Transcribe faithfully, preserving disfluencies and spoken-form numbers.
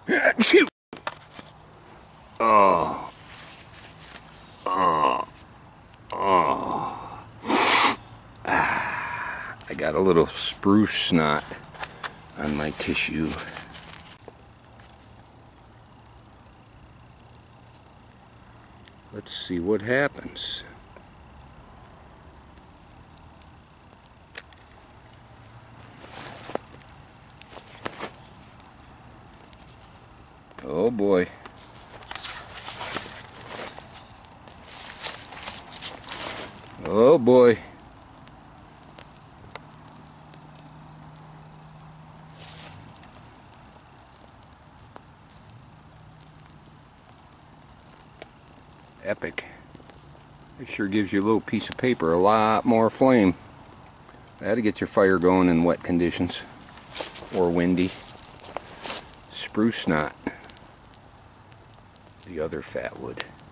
Shoot! Oh. Oh. Oh. Ah. I got a little spruce snot on my tissue. Let's see what happens. Oh boy. Oh boy. Epic. It sure gives you a little piece of paper a lot more flame. That'll get your fire going in wet conditions or windy. Spruce knot. The other fatwood.